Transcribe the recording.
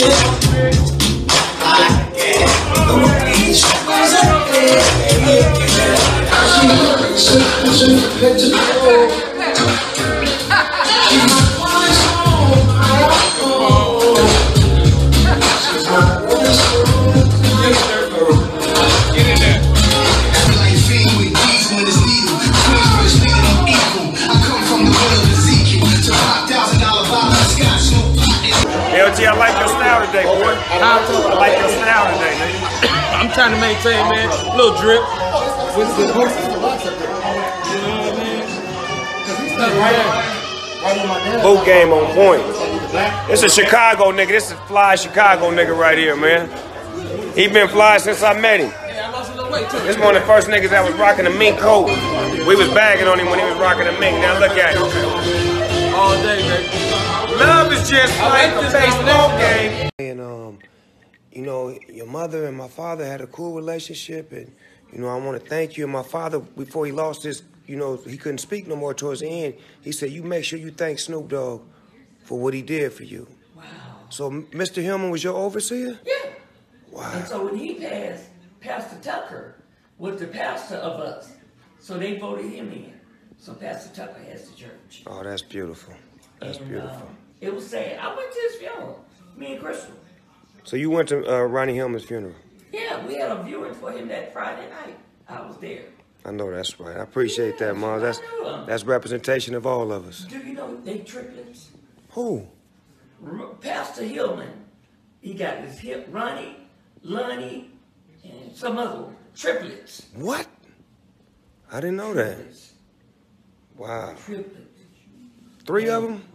LG, I like your style today, boy. I like your style today, nigga. I'm trying to maintain, man. A little drip. Boot game on point. This is Chicago nigga. This is fly Chicago nigga right here, man. He been fly since I met him. This one of the first niggas that was rocking a mink coat. We was bagging on him when he was rocking a mink. Now look at him. All day, baby. Love is just like a baseball game. And you know, your mother and my father had a cool relationship, and you know, I want to thank you. And my father, before he lost his, you know, he couldn't speak no more towards the end. He said, "You make sure you thank Snoop Dogg for what he did for you." Wow. So Mr. Hillman was your overseer? Yeah. Wow. And so when he passed, Pastor Tucker was the pastor of us. So they voted him in. So Pastor Tucker has the church. Oh, that's beautiful. That's beautiful. It was sad. I went to his funeral, me and Crystal. So you went to Ronnie Hillman's funeral? Yeah, we had a viewing for him that Friday night. I was there. I know that's right. I appreciate that, Mom. That's representation of all of us. Do you know they triplets? Who? Pastor Hillman. He got his hip Ronnie, Lonnie, and some other triplets. What? I didn't know that. Wow. Triplets. 3 of them?